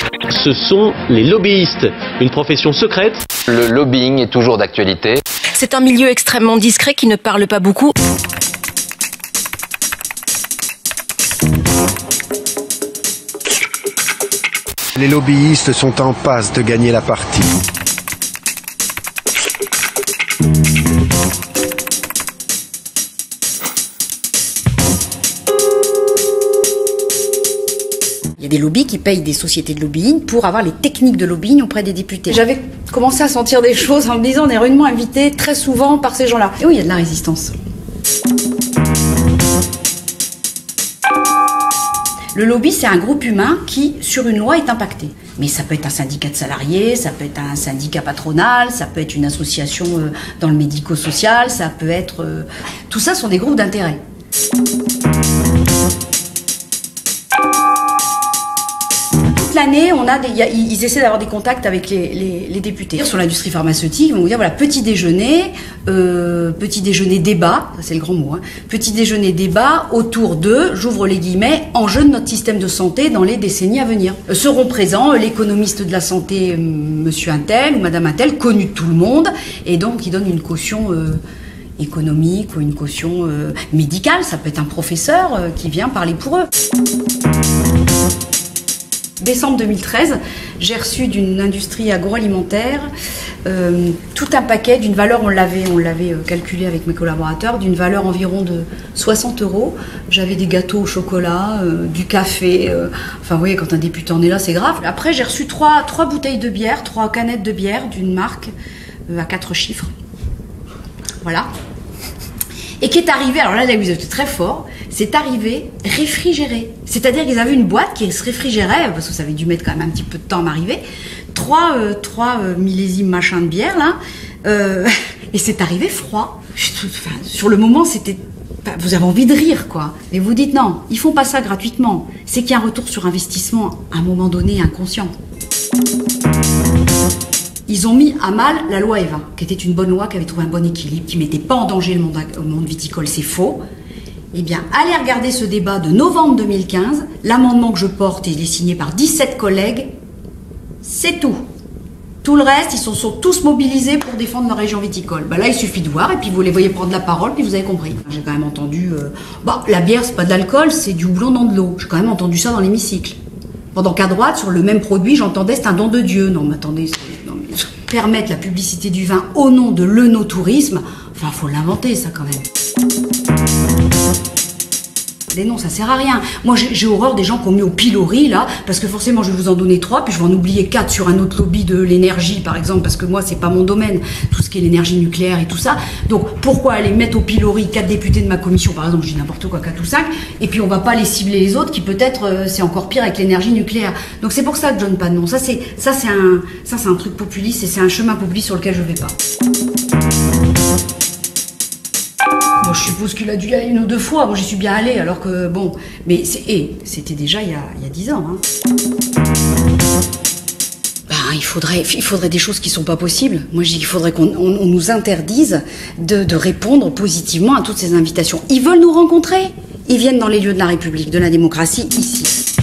Ce sont les lobbyistes, une profession secrète. Le lobbying est toujours d'actualité. C'est un milieu extrêmement discret qui ne parle pas beaucoup. Les lobbyistes sont en passe de gagner la partie. Il y a des lobbies qui payent des sociétés de lobbying pour avoir les techniques de lobbying auprès des députés. J'avais commencé à sentir des choses en me disant on est rudement invité très souvent par ces gens-là. Et oui, il y a de la résistance. Le lobby, c'est un groupe humain qui, sur une loi, est impacté. Mais ça peut être un syndicat de salariés, ça peut être un syndicat patronal, ça peut être une association dans le médico-social, ça peut être... Tout ça sont des groupes d'intérêt. Toute l'année, ils essaient d'avoir des contacts avec les députés. Sur l'industrie pharmaceutique, ils vont vous dire, voilà, petit déjeuner débat, ça c'est le grand mot, hein, petit déjeuner débat autour de, j'ouvre les guillemets, enjeux de notre système de santé dans les décennies à venir. Seront présents l'économiste de la santé, monsieur Untel ou madame Untel, connu de tout le monde, et donc ils donnent une caution économique ou une caution médicale, ça peut être un professeur qui vient parler pour eux. Décembre 2013, j'ai reçu d'une industrie agroalimentaire tout un paquet d'une valeur, on l'avait calculé avec mes collaborateurs, d'une valeur environ de 60 €. J'avais des gâteaux au chocolat, du café, enfin vous voyez, quand un député en est là, c'est grave. Après, j'ai reçu trois bouteilles de bière, 3 canettes de bière d'une marque à 4 chiffres. Voilà. Et qui est arrivé, alors là, vous êtes très fort, c'est arrivé réfrigéré. C'est-à-dire qu'ils avaient une boîte qui se réfrigérait, parce que ça avait dû mettre quand même un petit peu de temps à m'arriver. 3 millésimes machin de bière, là, et c'est arrivé froid. Enfin, sur le moment, c'était... Vous avez envie de rire, quoi. Mais vous dites non, ils font pas ça gratuitement. C'est qu'il y a un retour sur investissement, à un moment donné, inconscient. Ils ont mis à mal la loi Evin, qui était une bonne loi, qui avait trouvé un bon équilibre, qui ne mettait pas en danger le monde viticole, c'est faux. Eh bien, allez regarder ce débat de novembre 2015. L'amendement que je porte, il est signé par 17 collègues. C'est tout. Tout le reste, ils sont tous mobilisés pour défendre leur région viticole. Là, il suffit de voir, et puis vous les voyez prendre la parole, puis vous avez compris. J'ai quand même entendu... la bière, c'est pas de l'alcool, c'est du houblon dans de l'eau. J'ai quand même entendu ça dans l'hémicycle. Pendant qu'à droite, sur le même produit, j'entendais c'est un don de Dieu. Non, mais attendez, permettre la publicité du vin au nom de l'œnotourisme, enfin, faut l'inventer, ça, quand même. Mais non, ça sert à rien. Moi, j'ai horreur des gens qui ont mis au pilori, là, parce que forcément, je vais vous en donner 3, puis je vais en oublier 4 sur un autre lobby de l'énergie, par exemple, parce que moi, c'est pas mon domaine, tout ce qui est l'énergie nucléaire et tout ça. Donc, pourquoi aller mettre au pilori 4 députés de ma commission, par exemple, je dis n'importe quoi, 4 ou 5, et puis on va pas les cibler les autres, qui peut-être, c'est encore pire avec l'énergie nucléaire. Donc, c'est pour ça que je donne pas de nom. Ça, c'est un truc populiste, et c'est un chemin populiste sur lequel je vais pas. Bon, je suppose qu'il a dû y aller 1 ou 2 fois. Moi, j'y suis bien allée, alors que, bon... Mais c'était déjà il y a 10 ans, hein. Il faudrait des choses qui sont pas possibles. Moi, je dis qu'il faudrait qu'on nous interdise de répondre positivement à toutes ces invitations. Ils veulent nous rencontrer. Ils viennent dans les lieux de la République, de la démocratie, ici.